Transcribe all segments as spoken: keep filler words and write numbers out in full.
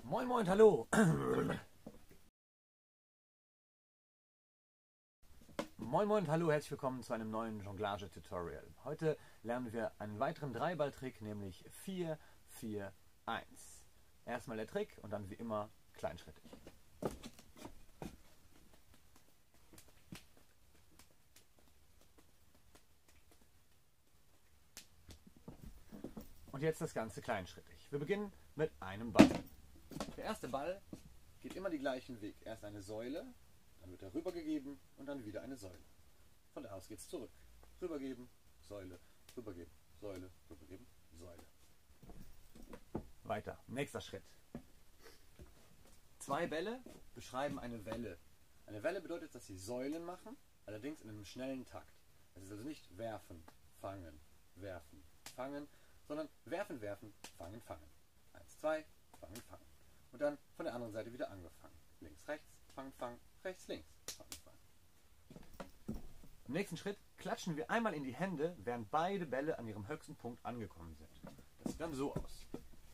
Moin moin, hallo. Moin moin, hallo, herzlich willkommen zu einem neuen Jonglage-Tutorial. Heute lernen wir einen weiteren Dreiball-Trick, nämlich vier vier eins. Erstmal der Trick und dann wie immer kleinschrittig. Und jetzt das Ganze kleinschrittig. Wir beginnen mit einem Ball. Der erste Ball geht immer den gleichen Weg. Erst eine Säule, dann wird er rübergegeben und dann wieder eine Säule. Von da aus geht es zurück. Rübergeben, Säule, rübergeben, Säule, rübergeben, Säule. Weiter. Nächster Schritt. Zwei Bälle beschreiben eine Welle. Eine Welle bedeutet, dass sie Säulen machen, allerdings in einem schnellen Takt. Es ist also nicht werfen, fangen, werfen, fangen, sondern werfen, werfen, fangen, fangen. Eins, zwei, fangen, fangen. Und dann von der anderen Seite wieder angefangen. Links, rechts, fangen, fangen, rechts, links, fangen, fangen. Im nächsten Schritt klatschen wir einmal in die Hände, während beide Bälle an ihrem höchsten Punkt angekommen sind. Das sieht dann so aus.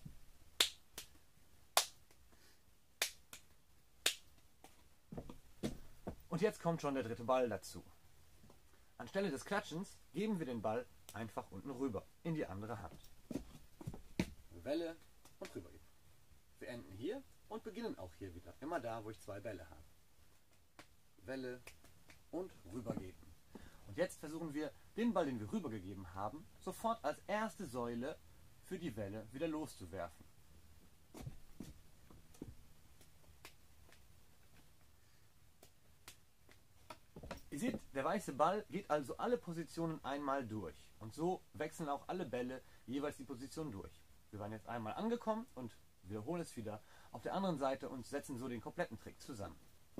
Und jetzt kommt schon der dritte Ball dazu. Anstelle des Klatschens geben wir den Ball einfach unten rüber, in die andere Hand. Welle und rübergeben. Wir enden hier und beginnen auch hier wieder, immer da, wo ich zwei Bälle habe. Welle und rübergeben. Und jetzt versuchen wir, den Ball, den wir rübergegeben haben, sofort als erste Säule für die Welle wieder loszuwerfen. Ihr seht, der weiße Ball geht also alle Positionen einmal durch. Und so wechseln auch alle Bälle jeweils die Position durch. Wir waren jetzt einmal angekommen und wiederholen es wieder auf der anderen Seite und setzen so den kompletten Trick zusammen.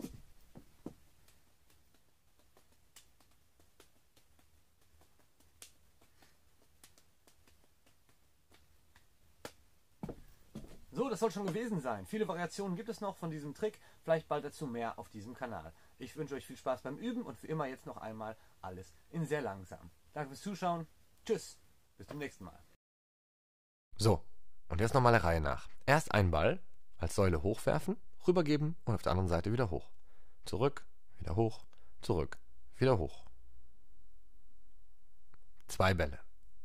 So, das soll schon gewesen sein. Viele Variationen gibt es noch von diesem Trick, vielleicht bald dazu mehr auf diesem Kanal. Ich wünsche euch viel Spaß beim Üben und wie immer jetzt noch einmal alles in sehr langsam. Danke fürs Zuschauen, tschüss, bis zum nächsten Mal. So, und jetzt nochmal der Reihe nach. Erst einen Ball als Säule hochwerfen, rübergeben und auf der anderen Seite wieder hoch. Zurück, wieder hoch, zurück, wieder hoch. Zwei Bälle.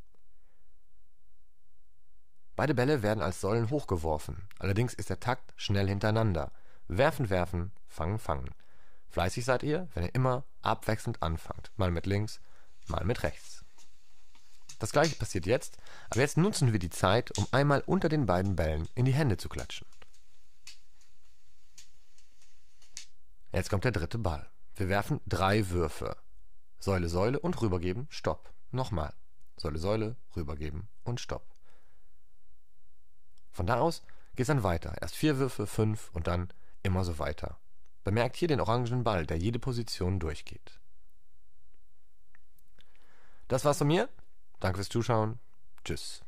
Beide Bälle werden als Säulen hochgeworfen, allerdings ist der Takt schnell hintereinander. Werfen, werfen, fangen, fangen. Fleißig seid ihr, wenn ihr immer abwechselnd anfangt, mal mit links, mal mit rechts. Das gleiche passiert jetzt, aber jetzt nutzen wir die Zeit, um einmal unter den beiden Bällen in die Hände zu klatschen. Jetzt kommt der dritte Ball. Wir werfen drei Würfe. Säule, Säule und rübergeben, Stopp. Nochmal. Säule, Säule, rübergeben und Stopp. Von da aus geht es dann weiter. Erst vier Würfe, fünf und dann immer so weiter. Bemerkt hier den orangenen Ball, der jede Position durchgeht. Das war's von mir. Danke fürs Zuschauen. Tschüss.